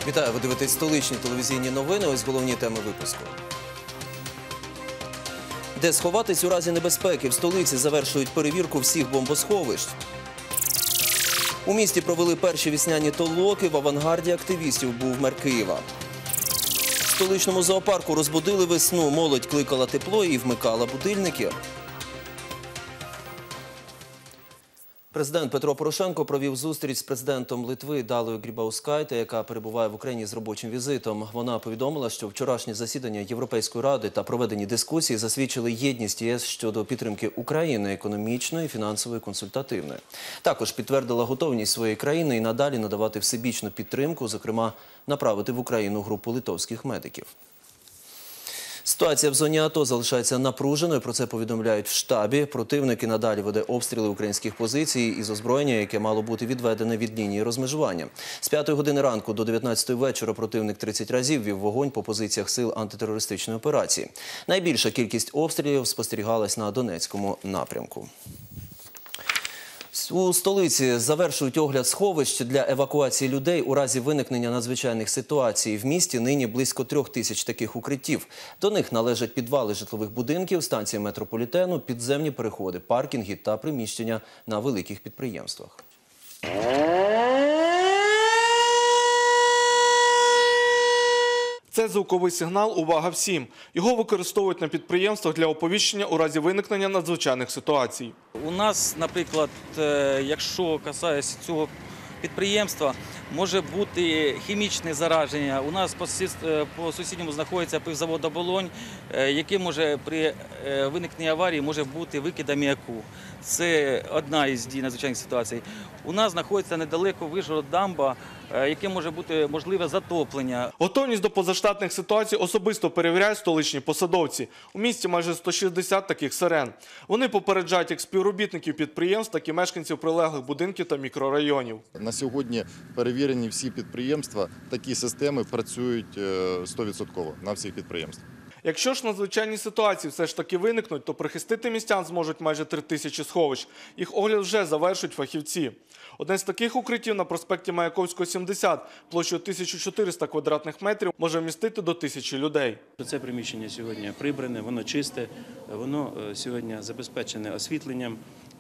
Вітаю, ви дивитесь столичні телевізійні новини. Ось головні теми випуску. Де сховатись у разі небезпеки? В столиці завершують перевірку всіх бомбосховищ. У місті провели перші весняні толоки. В авангарді активістів був мер Києва. В столичному зоопарку розбудили весну. Молодь кликала тепло і вмикала будильники. Президент Петро Порошенко провів зустріч з президентом Литви Далою Грібаускайте, яка перебуває в Україні з робочим візитом. Вона повідомила, що вчорашнє засідання Європейської ради та проведені дискусії засвідчили єдність ЄС щодо підтримки України економічної, фінансової, консультативної. Також підтвердила готовність своєї країни і надалі надавати всебічну підтримку, зокрема направити в Україну групу литовських медиків. Ситуація в зоні АТО залишається напруженою, про це повідомляють в штабі. Противник і надалі веде обстріли українських позицій із озброєння, яке мало бути відведене від лінії розмежування. З 5 години ранку до 19 вечора противник 30 разів вів вогонь по позиціях сил антитерористичної операції. Найбільша кількість обстрілів спостерігалась на Донецькому напрямку. У столиці завершують огляд сховищ для евакуації людей у разі виникнення надзвичайних ситуацій. В місті нині близько 3000 таких укриттів. До них належать підвали житлових будинків, станції метрополітену, підземні переходи, паркінги та приміщення на великих підприємствах. Це звуковий сигнал «Увага всім». Його використовують на підприємствах для оповіщення у разі виникнення надзвичайних ситуацій. У нас, наприклад, якщо касається цього підприємства, може бути хімічне зараження. У нас по сусідньому знаходиться пивзавод «Оболонь», який може при виникненні аварії може бути викид аміаку. Це одна із дій надзвичайних ситуацій. У нас знаходиться недалеко Вишгород-дамба, яке може бути можливе затоплення. Готовність до позаштатних ситуацій особисто перевіряють столичні посадовці. У місті майже 160 таких сирен. Вони попереджають як співробітників підприємств, так і мешканців прилеглих будинків та мікрорайонів. На сьогодні перевірені всі підприємства, такі системи працюють 100% на всіх підприємствах. Якщо ж надзвичайні ситуації все ж таки виникнуть, то прихистити містян зможуть майже 3000 сховищ. Їх огляд вже завершують фахівці. Одне з таких укриттів на проспекті Маяковського, 70, площею 1400 квадратних метрів, може вмістити до 1000 людей. Це приміщення сьогодні прибране, воно чисте, воно сьогодні забезпечене освітленням,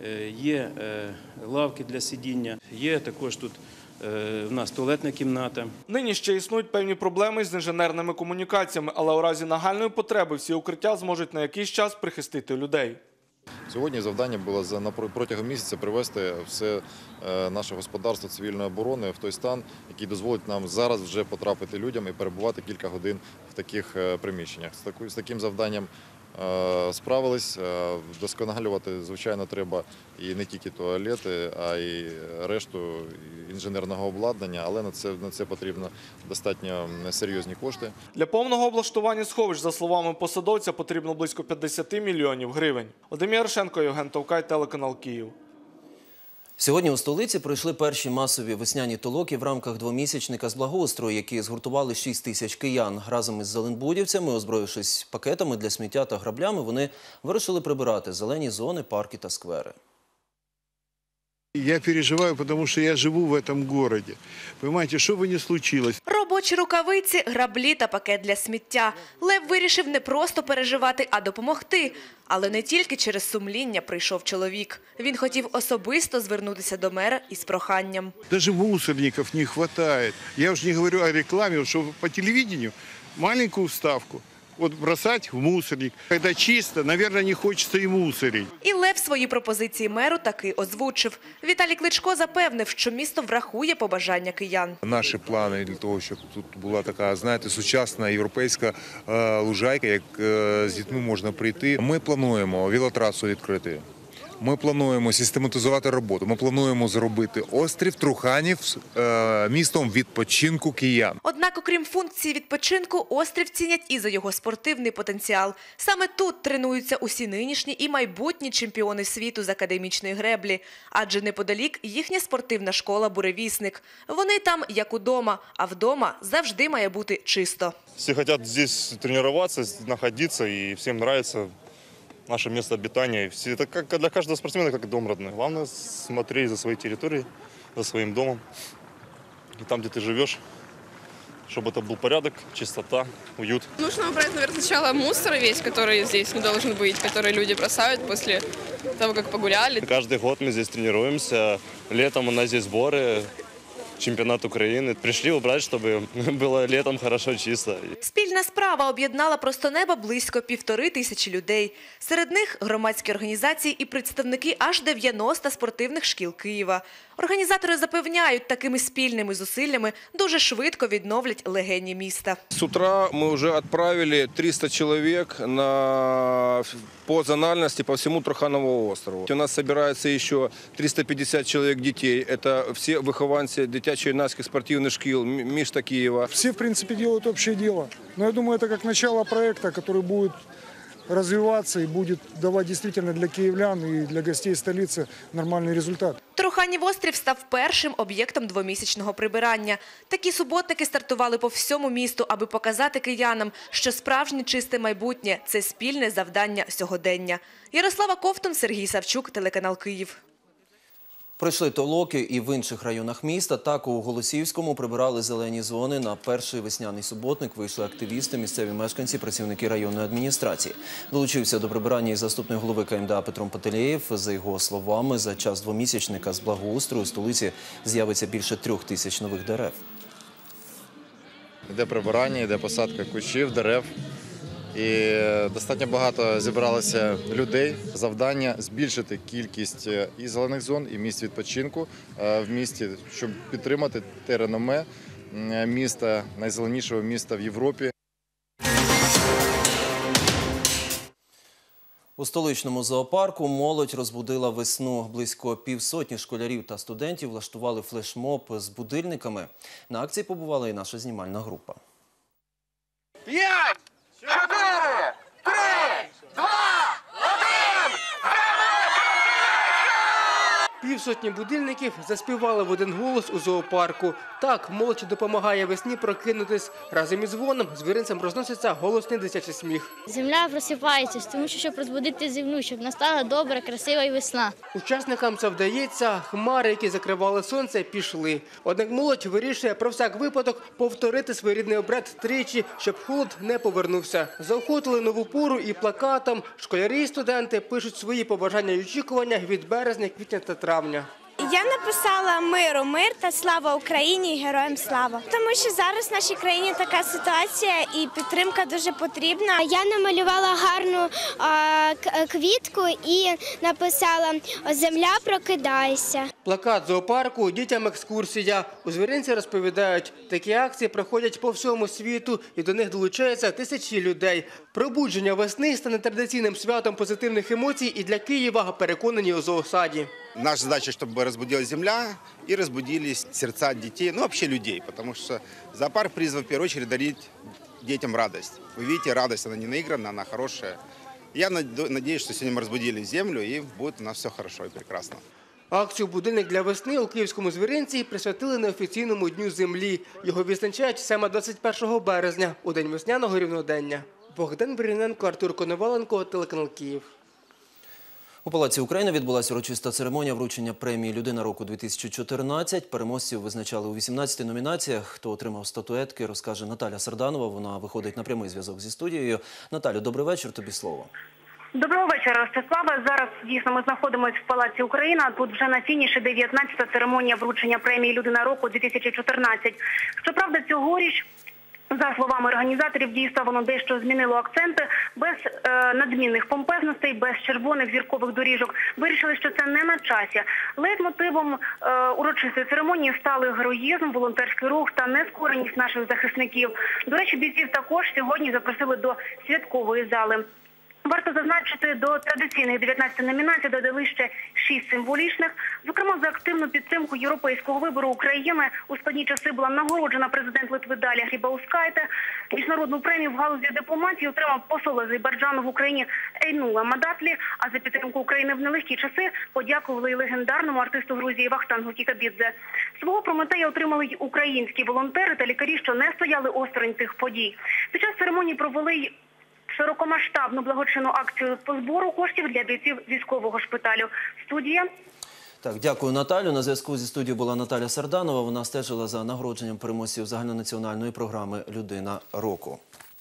є лавки для сидіння, є також тут в нас туалетна кімната. Нині ще існують певні проблеми з інженерними комунікаціями, але у разі нагальної потреби всі укриття зможуть на якийсь час прихистити людей. Сьогодні завдання було протягом місяця привести все наше господарство цивільної оборони в той стан, який дозволить нам зараз вже потрапити людям і перебувати кілька годин в таких приміщеннях. З таким завданням справились. Вдосконалювати, звичайно, треба і не тільки туалети, а й решту інженерного обладнання, але на це потрібно достатньо серйозні кошти. Для повного облаштування сховищ, за словами посадовця, потрібно близько 50 мільйонів гривень. Вадим Ярошенко, Євген Товкай, телеканал Київ. Сьогодні у столиці пройшли перші масові весняні толоки в рамках двомісячника з благоустрою, які згуртували 6000 киян. Разом із зеленбудівцями, озброївшись пакетами для сміття та граблями, вони вирішили прибирати зелені зони, парки та сквери. Я переживаю, потому что я живу в этом городе. Понимаете, что бы ни случилось. Робочі рукавиці, граблі та пакет для сміття. Лев вирішив не просто переживати, а допомогти. Але не тільки через сумління прийшов чоловік. Він хотів особисто звернутися до мера із проханням. Даже мусорников не хватает. Я уже не говорю о рекламе, что по телевидению маленькую вставку. Вот бросать в мусорник. Когда чисто, наверное, не хочется и мусорить. І Лев свої пропозиції меру таки озвучив. Віталій Кличко запевнив, що місто врахує побажання киян. Наші плани для того, щоб тут була така, знаєте, сучасна європейська лужайка, як з дітьми можна прийти. Ми плануємо велотрасу відкрити. Ми плануємо систематизувати роботу. Ми плануємо зробити острів Труханів містом відпочинку киян. Однак, окрім функції відпочинку, острів цінять і за його спортивний потенціал. Саме тут тренуються усі нинішні і майбутні чемпіони світу з академічної греблі. Адже неподалік їхня спортивна школа «Буревісник». Вони там як удома, а вдома завжди має бути чисто. Всі хочуть тут тренуватися, знаходитися і всім подобається. Наше место обитания. Это как для каждого спортсмена, как дом родной. Главное смотреть за своей территорией, за своим домом. И там, где ты живешь, чтобы это был порядок, чистота, уют. Нужно убрать, наверное, сначала мусор весь, который здесь не должен быть, который люди бросают после того, как погуляли. Каждый год мы здесь тренируемся. Летом у нас здесь сборы, чемпионат Украины. Пришли убрать, чтобы было летом хорошо, чисто. Спільна справа об'єднала просто неба близько 1500 людей. Серед них громадські організації і представники аж 90 спортивних шкіл Києва. Організатори запевняють, такими спільними зусиллями дуже швидко відновлять легені міста. С утра мы уже отправили 300 человек по зональности по всему Трухановому острову. У нас собирается еще 350 человек детей. Это все выхованцы дитячо-юнацких спортивных школ МИШТа Киева. Все, в принципе, делают общее дело. Но я думаю, это как начало проекта, который будет развиваться и будет давать действительно для киевлян и для гостей столицы нормальный результат. Труханів острів став першим об'єктом двомісячного прибирання. Такі суботники стартували по всьому місту, аби показати киянам, що справжнє чисте майбутнє – це спільне завдання сьогодення. Ярослава Ковтун, Сергій Савчук, телеканал Київ. Пройшли толоки і в інших районах міста. Так, у Голосіївському прибирали зелені зони. На перший весняний суботник вийшли активісти, місцеві мешканці, працівники районної адміністрації. Долучився до прибирання і заступник голови КМДА Петро Пателєєв. За його словами, за час двомісячника з благоустрою у столиці з'явиться більше 3000 нових дерев. Йде прибирання, йде посадка кущів, дерев. І достатньо багато зібралося людей. Завдання – збільшити кількість і зелених зон, і місць відпочинку в місті, щоб підтримати те реноме міста, найзеленішого міста в Європі. У столичному зоопарку молодь розбудила весну. Близько півсотні школярів та студентів влаштували флешмоб з будильниками. На акції побувала і наша знімальна група. 5, 4, 3, 2, 1! Півсотні будильників заспівали в один голос у зоопарку. Так, молодь допомагає весні прокинутись. Разом із дзвоном звіринцям розноситься голосний дитячий сміх. Земля просипається, тому що щоб розбудити землю, щоб настала добра, красива і весна. Учасникам це вдається. Хмари, які закривали сонце, пішли. Однак молодь вирішує про всяк випадок повторити своєрідний обряд тричі, щоб холод не повернувся. Заохотили нову пору і плакатом. Школярі і студенти пишуть свої побажання і очікування від березня, квітня та травня. Я написала «Миру, мир та слава Україні і героям слава». Тому що зараз в нашій країні така ситуація і підтримка дуже потрібна. Я намалювала гарну квітку і написала «Земля, прокидайся». Плакат зоопарку, дітям екскурсія. У звіринці розповідають, такі акції проходять по всьому світу і до них долучаються тисячі людей. Пробудження весни стане традиційним святом позитивних емоцій і для Києва, переконані у зоосаді. Наша задача, чтобы разбудилась земля и разбудились сердца детей, ну вообще людей, потому что зоопарк призван в первую очередь дарить детям радость. Вы видите, радость, она не наигранная, она хорошая. Я надеюсь, что сегодня мы разбудили землю и будет у нас все хорошо и прекрасно. Акцію «Будильник для весни» у Київському звіринці присвятили неофіційному Дню землі. Його відзначають саме 21 березня, у день весняного рівнодення. Богдан Бриненко, Артур Коноваленко, телеканал Київ. У Палаці України відбулася урочиста церемонія вручення премії «Людина року-2014». Переможців визначали у 18 номінаціях. Хто отримав статуетки, розкаже Наталя Сарданова. Вона виходить на прямий зв'язок зі студією. Наталю, добрий вечір, тобі слово. Доброго вечора, Ростиславе. Зараз, дійсно, ми знаходимося в Палаці Україна. Тут вже на фініші 19-та церемонія вручення премії «Людина року-2014». Щоправда, цьогоріч, за словами організаторів дійства, воно дещо змінило акценти. Без надмінних помпезностей, без червоних зіркових доріжок. Вирішили, що це не на часі. Лейтмотивом урочистої церемонії стали героїзм, волонтерський рух та нескореність наших захисників. До речі, бійців також сьогодні запросили до святкової зали. Варто зазначити, до традиційних 19 номінацій додали ще 6 символічних. Зокрема, за активну підтримку європейського вибору України у складні часи була нагороджена президент Литви Далія Грибаускайте. Міжнародну премію в галузі дипломатії отримав посол Азербайджану в Україні Ейнула Мадатлі. А за підтримку України в нелегкі часи подякували й легендарному артисту Грузії Вахтангу Кікабідзе. Свого Прометея отримали й українські волонтери та лікарі, що не стояли осторонь цих подій. Під час церемонії провели й широкомасштабну благодійну акцію по збору коштів для бійців військового шпиталю. Студія. Так, дякую, Наталю. На зв'язку зі студією була Наталя Сарданова. Вона стежила за нагородженням переможців загальнонаціональної програми «Людина року».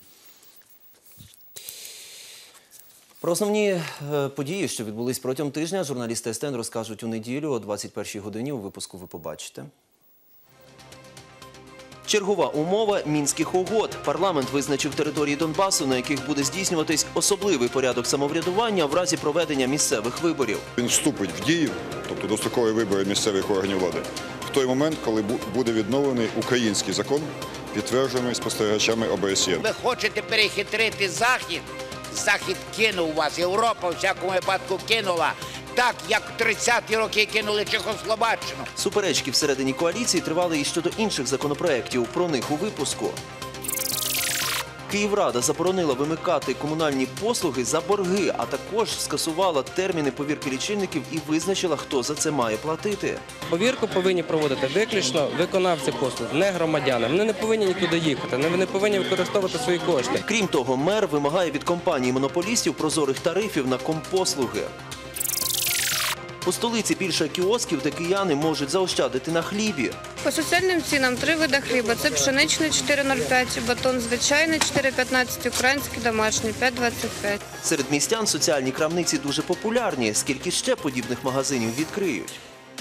Про основні події, що відбулись протягом тижня, журналісти СТН розкажуть у неділю о 21-й годині. У випуску ви побачите. Чергова умова Мінських угод. Парламент визначив території Донбасу, на яких буде здійснюватись особливий порядок самоврядування в разі проведення місцевих виборів. Він вступить в дію, тобто дострокові вибори місцевих органів влади, в той момент, коли буде відновлений український закон, підтверджений спостерігачами ОБСЄ. Ви хочете перехитрити Захід? Захід кинув вас, Європа у всякому випадку кинула. Так, як в 30-ті роки кинули Чехословаччину. Суперечки всередині коаліції тривали і щодо інших законопроєктів. Про них у випуску. Київрада заборонила вимикати комунальні послуги за борги, а також скасувала терміни повірки лічильників і визначила, хто за це має платити. Повірку повинні проводити виключно виконавці послуг, не громадяни. Вони не повинні нікуди їхати, вони не повинні використовувати свої кошти. Крім того, мер вимагає від компаній-монополістів прозорих тарифів на компослуги. У столиці більше кіосків, де кияни можуть заощадити на хлібі. По соціальним цінам 3 види хліба. Це пшеничний 4,05, батон звичайний 4,15, український домашній 5,25. Серед містян соціальні крамниці дуже популярні. Скільки ще подібних магазинів відкриють?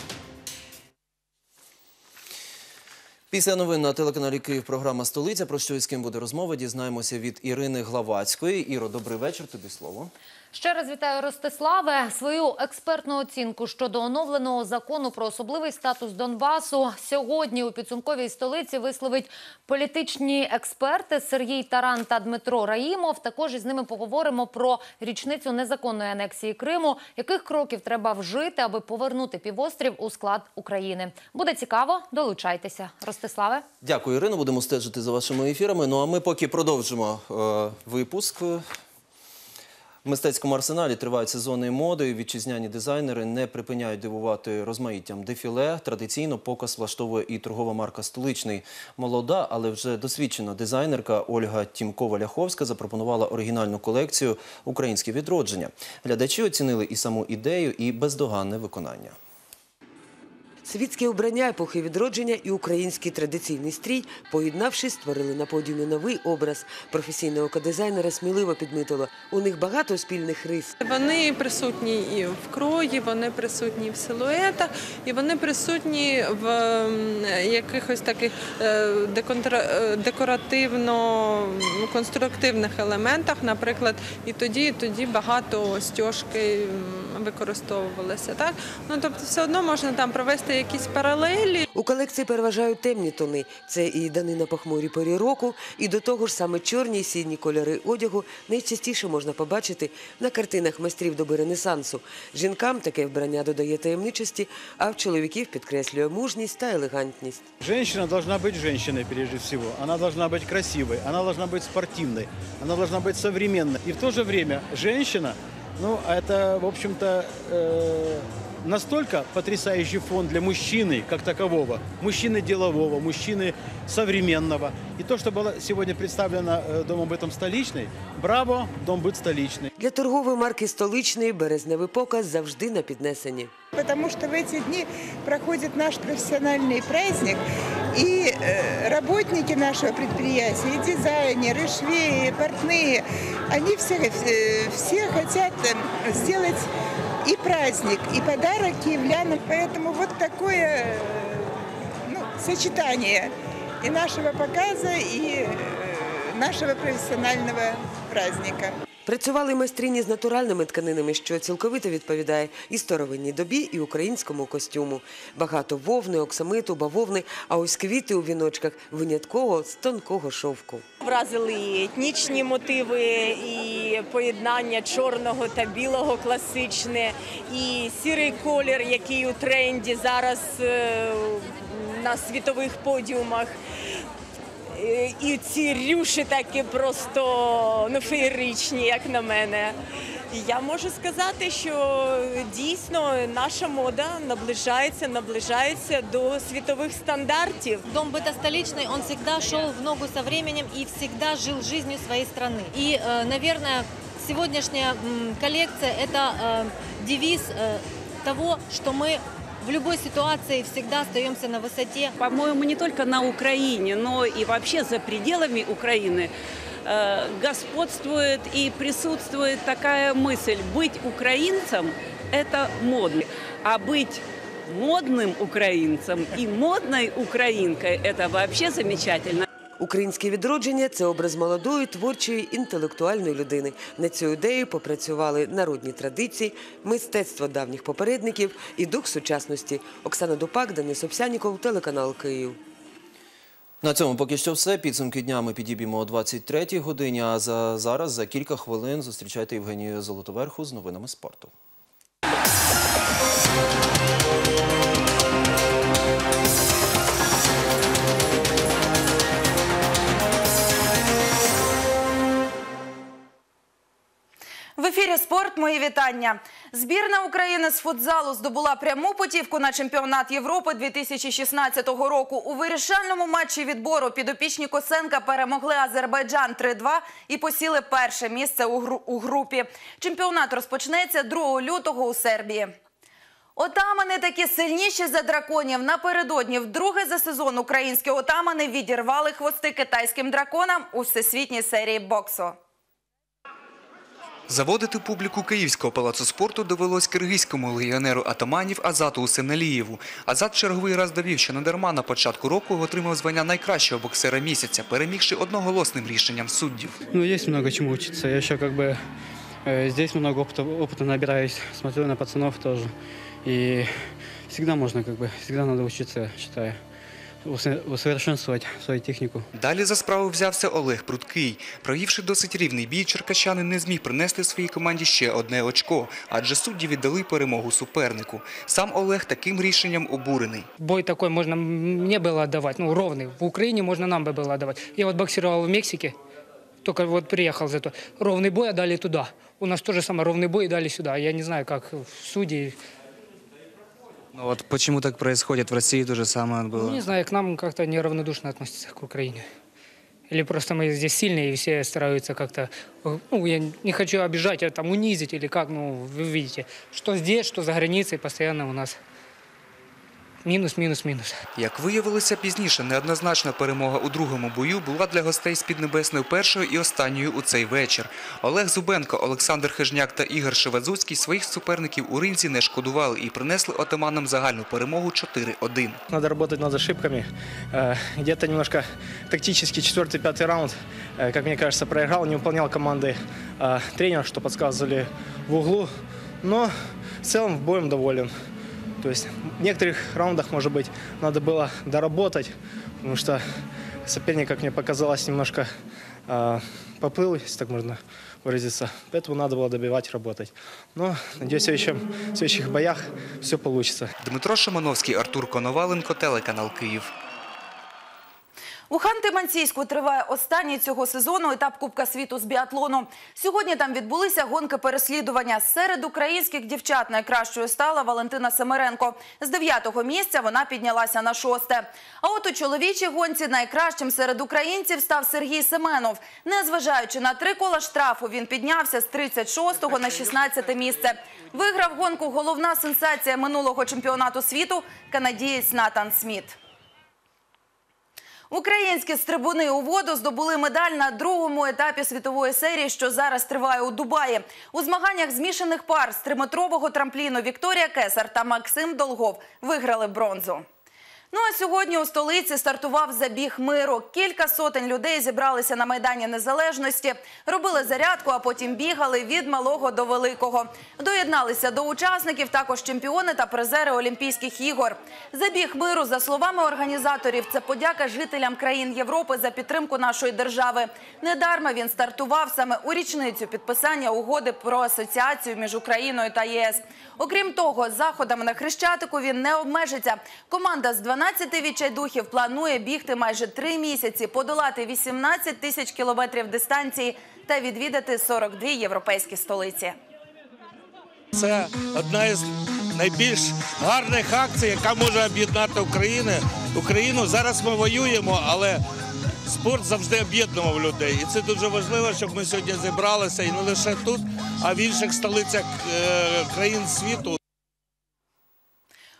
Після новин на телеканалі «Київ» програма «Столиця». Про що і з ким буде розмова, дізнаємося від Ірини Главацької. Іро, добрий вечір, тобі слово. Ще раз вітаю, Ростиславе. Свою експертну оцінку щодо оновленого закону про особливий статус Донбасу сьогодні у підсумковій столиці висловить політичні експерти Сергій Таран та Дмитро Раїмов. Також із ними поговоримо про річницю незаконної анексії Криму, яких кроків треба вжити, аби повернути півострів у склад України. Буде цікаво, долучайтеся. Ростиславе. Дякую, Ірино. Будемо стежити за вашими ефірами. Ну а ми поки продовжимо випуск. В мистецькому арсеналі тривають сезони моди. Вітчизняні дизайнери не припиняють дивувати розмаїттям дефіле. Традиційно показ влаштовує і торгова марка «Столичний». Молода, але вже досвідчена дизайнерка Ольга Тімкова-Ляховська запропонувала оригінальну колекцію «Українське відродження». Глядачі оцінили і саму ідею, і бездоганне виконання. Світське обрання епохи відродження і український традиційний стрій, поєднавшись, створили на подіумі новий образ. Професійне око дизайнера сміливо підмітило, у них багато спільних рис. Вони присутні і в крої, вони присутні в силуетах, і вони присутні в якихось таких декоративно-конструктивних елементах. Наприклад, і тоді багато стяжки використовувалися. Так? Ну, тобто все одно можна там провести якісь паралелі. У колекції переважають темні тони. Це і данина похмурій порі року, і до того ж саме чорні і сіні кольори одягу найчастіше можна побачити на картинах майстрів доби Ренесансу. Жінкам таке вбрання додає таємничості, а в чоловіків підкреслює мужність та елегантність. Женщина должна быть женщиной прежде всего. Она должна быть красивой, она должна быть спортивной, она должна быть современной. И в то же время женщина, ну, это, в общем-то, настолько потрясающий фон для мужчины как такового, мужчины делового, мужчины современного. И то, что было сегодня представлено Домом бытом «Столичный», браво, Дом быт «Столичный». Для торгової марки «Столичний» березневий показ завжди на піднесенні. Потому что в эти дни проходит наш профессиональный праздник, и работники нашего предприятия, и дизайнеры, и швеи, и портные, они все хотят сделать и праздник, и подарок киевлянам. Поэтому вот такое сочетание и нашего показа, и нашего профессионального праздника. Працювали майстрині з натуральними тканинами, що цілковито відповідає і старовинній добі, і українському костюму. Багато вовни, оксамиту, бавовни, а ось квіти у віночках винятково з тонкого шовку. Вразили і етнічні мотиви, і поєднання чорного та білого класичне, і сірий колір, який у тренді зараз на світових подіумах. І ці рюші такі просто феєричні, як на мене. Я можу сказати, що дійсно наша мода наближається до світових стандартів. Дом быта «Столичный», он всегда шел в ногу со временем и всегда жил жизнью своей страны. И, наверное, сегодняшняя коллекция – это девиз того, что мы в любой ситуации всегда остаемся на высоте. По-моему, не только на Украине, но и вообще за пределами Украины господствует и присутствует такая мысль: быть украинцем – это модно, а быть модным украинцем и модной украинкой – это вообще замечательно. Українське відродження – це образ молодої, творчої, інтелектуальної людини. На цю ідею попрацювали народні традиції, мистецтво давніх попередників і дух сучасності. Оксана Дупак, Денис Овсянніков, телеканал «Київ». На цьому поки що все. Підсумки дня ми підіб'ємо о 23-й годині, а зараз за кілька хвилин зустрічайте Євгенію Золотоверху з новинами спорту. В ефірі «Спорт». Мої вітання. Збірна України з футзалу здобула пряму путівку на чемпіонат Європи 2016 року. У вирішальному матчі відбору підопічні Косенка перемогли Азербайджан 3-2 і посіли перше місце у групі. Чемпіонат розпочнеться 2 лютого у Сербії. Отамани такі сильніші за драконів. Напередодні вдруге за сезон українські отамани відірвали хвости китайським драконам у всесвітній серії боксу. Заводити публіку Київського палацу спорту довелось киргизькому легіонеру атаманів Азату Усеналієву. Азат черговий раз довів, що недарма на початку року отримав звання найкращого боксера місяця, перемігши одноголосним рішенням суддів. Ну, есть много чему учиться. Я еще здесь много опыта набираюсь, смотрю на пацанов тоже. И всегда можно всегда надо учиться, я считаю. Усовершенствувати свою техніку. Далі за справу взявся Олег Прудкий. Провівши досить рівний бій, черкащанин не зміг принести своїй команді ще одне очко, адже судді віддали перемогу супернику. Сам Олег таким рішенням обурений. Бой такой можно мне было отдавать, ровный. В Украине можно нам бы было отдавать. Я боксировал в Мексике, только приехал зато. Ровный бой отдали туда. У нас тоже самое ровный бой дали сюда. Я не знаю, как судьи... Вот почему так происходит? В России то же самое было. Не знаю, к нам как-то неравнодушно относятся, к Украине. Или просто мы здесь сильные, и все стараются как-то... я не хочу обижать, унизить или как, вы видите. Что здесь, что за границей, постоянно у нас мінус, мінус, мінус. Як виявилося пізніше, неоднозначна перемога у другому бою була для гостей з Піднебесної першою і останньою у цей вечір. Олег Зубенко, Олександр Хижняк та Ігор Шевадзуцький своїх суперників у ринзі не шкодували і принесли отаманам загальну перемогу 4-1. Надо работать над ошибками. Где-то немножко тактически 4-5 раунд, как мне кажется, проиграл, не выполнял команды тренера, что подсказывали в углу. Но в целом боем доволен. То есть в некоторых раундах, может быть, надо было доработать, потому что соперник, как мне показалось, немножко поплыл, если так можно выразиться. Поэтому надо было добивать, работать. Но, надеюсь, в следующих боях все получится. Дмитро Шимановський, Артур Коноваленко, телеканал «Київ». У Ханти-Мансійську триває останній цього сезону етап Кубка світу з біатлону. Сьогодні там відбулися гонки переслідування. Серед українських дівчат найкращою стала Валентина Семеренко. З 9-го місця вона піднялася на 6-те. А от у чоловічій гонці найкращим серед українців став Сергій Семенов. Незважаючи на 3 кола штрафу, він піднявся з 36-го на 16-те місце. Виграв гонку головна сенсація минулого чемпіонату світу – канадієць Натан Сміт. Українські стрибуни у воду здобули медаль на другому етапі світової серії, що зараз триває у Дубаї. У змаганнях змішаних пар з 3-метрового трампліну Вікторія Кесар та Максим Долгов виграли бронзу. Ну а сьогодні у столиці стартував забіг миру. Кілька сотень людей зібралися на Майдані Незалежності, робили зарядку, а потім бігали від малого до великого. Доєдналися до учасників також чемпіони та призери Олімпійських ігор. Забіг миру, за словами організаторів, це подяка жителям країн Європи за підтримку нашої держави. Недарма він стартував саме у річницю підписання угоди про асоціацію між Україною та ЄС. Окрім того, заходами на Хрещатику він не обмежиться. Команда з 12 відчайдухів планує бігти майже 3 місяці, подолати 18 тисяч кілометрів дистанції та відвідати 42 європейські столиці. Це одна із найбільш гарних акцій, яка може об'єднати Україну. Зараз ми воюємо, але спорт завжди об'єднував людей. І це дуже важливо, щоб ми сьогодні зібралися і не лише тут, а в інших столицях країн світу. У столиці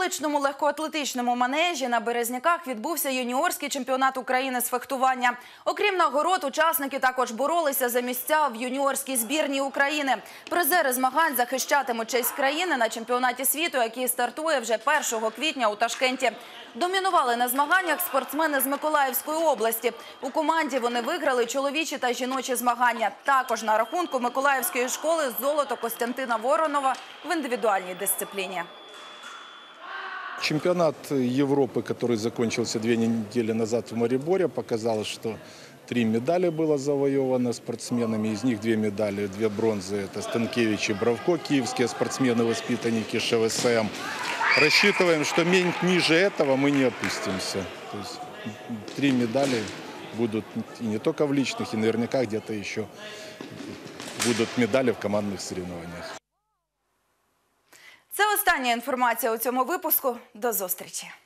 столичному легкоатлетичному манежі на Березняках відбувся юніорський чемпіонат України з фехтування. Окрім нагород, учасники також боролися за місця в юніорській збірній України. Призери змагань захищатимуть честь країни на чемпіонаті світу, який стартує вже 1 квітня у Ташкенті. Домінували на змаганнях спортсмени з Миколаївської області. У команді вони виграли чоловічі та жіночі змагання. Також на рахунку Миколаївської школи золото Костянтина Воронова в індивідуальній дисципліні. Чемпионат Европы, который закончился 2 недели назад в Мариборе, показал, что 3 медали было завоевано спортсменами. Из них 2 медали, 2 бронзы. Это Станкевич и Бравко, киевские спортсмены-воспитанники ШВСМ. Рассчитываем, что ниже этого мы не опустимся. То есть 3 медали будут и не только в личных, и наверняка где-то еще будут медали в командных соревнованиях. Це остання інформація у цьому випуску. До зустрічі.